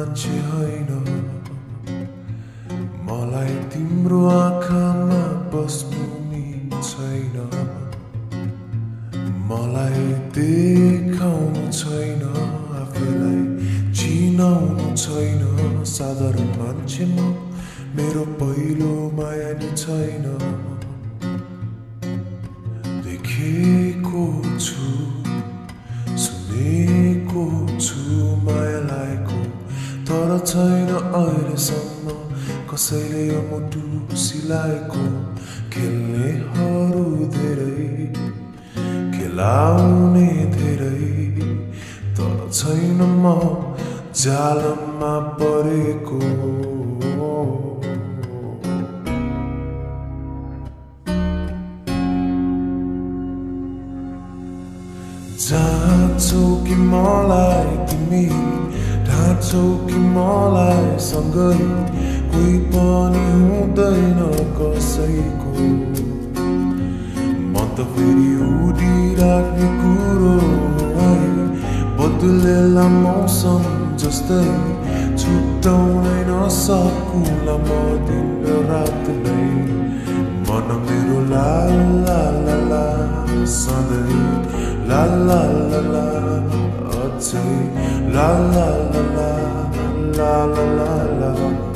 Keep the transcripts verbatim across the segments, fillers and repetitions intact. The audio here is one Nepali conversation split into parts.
मान्छे होइन मलाई तिम्रो आँखामा बस्नु नि छैन मलाई देखाउनु छैन आफूलाई चिनाउनु छैन साधारण मान्छे म मेरो पहिलो माया नि छैन देखेको छु सुनेको छु माया लागेको तर छैन अहिलेसम्म कसैले यो मुटु सिलाएको खेल्नेहरू धेरै खेलाउने धेरै तर छैन म जालमा परेको जान्छौ कि मलाई तिमी ढाँच्छौ कि मलाई सँगै कोही पनि हुँदैन कसैको म त फेरि उडिराख्ने कुरो है बदलेला मौसम जस्तै छुट्याउनै नसकुला म दिन र रात नै मन मेरो ला ला ला ला सधैँ ला ला ला ला अझै ला ला ला ला ला ला ला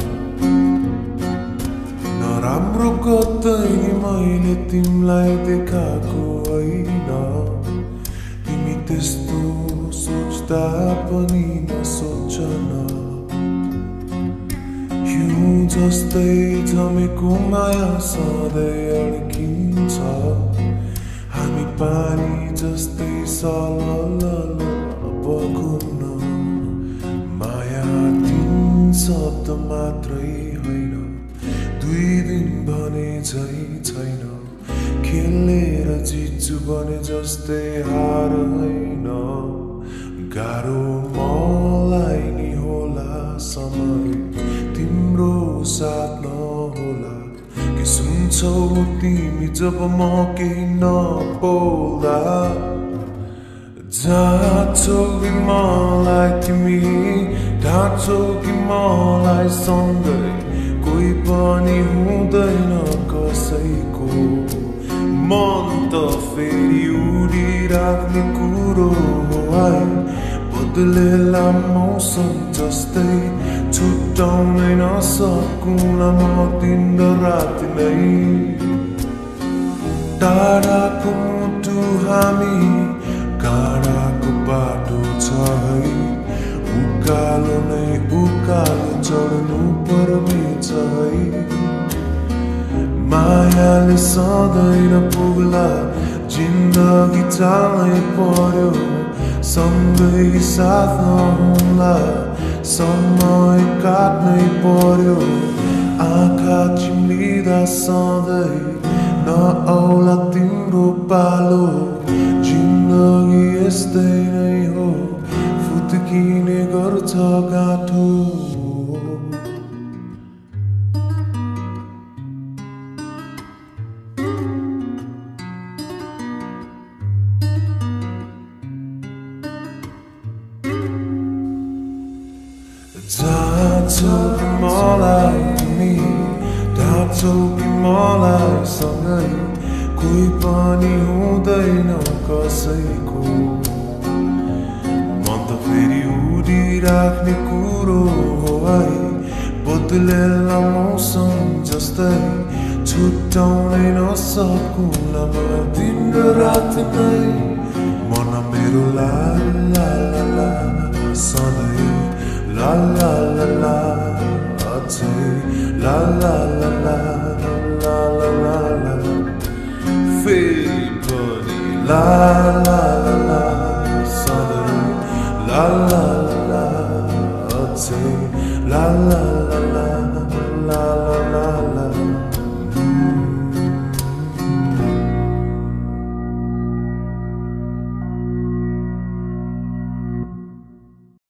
नराम्रो कतै मैले तिमीलाई देखाएको होइन तिमी त्यस्तो सोच्दा पनि नसोच न हिउँ जस्तै जमेको माया सधैँ अड्किन्छ हामी पानी जस्तै सलल बगुम्न माया तीन शब्द मात्रै होइन दुई दिन भने झै छैन खेलेर जित्छु भने जस्तै हार होइन गाह्रो मलाई नि होला समय तिम्रो साथ नहोला के सुन्छौ तिमी जब म केही नबोल्दा जान्छौ कि मलाई तिमी ढाँच्छौ कि मलाई सँगै कोही पनि हुँदैन कसैको मन त फेरि उडिराख्ने कुरो है बदलेला मौसम जस्तै छुट्याउनै नसकुला म दिन र रात नै टाढाको मुटु हामी काँडाको बाटो छ है उकालो नै उकालो चढ्नु पर्नेछ है मायाले सधैँ नपुग्ला जिन्दगी चालै पर्यो सँगै साथ नहुँला समय काट्नै पर्यो आँखा चिम्लिँदा सधैँ नआउला तिम्रो पालो जिन्दगी यस्तै नै हो फुत्किने गर्छ गाँठो जान्छौ कि मलाई तिमी ढाँच्छौ कि मलाई सँगै कोही पनि हुँदैन कसैको म त फेरि उडिराख्ने कुरो हो है बदलेला मौसम जस्तै छुट्याउनै नसकुला म दिन र रात नै मन मेरो ला ला ला ला सधैँ ला ला ला ला अझै ला ला ला ला ला ला ला ला फेरि पनि ला ला ला ला सधैँ ला ला ला ला अझै ला ला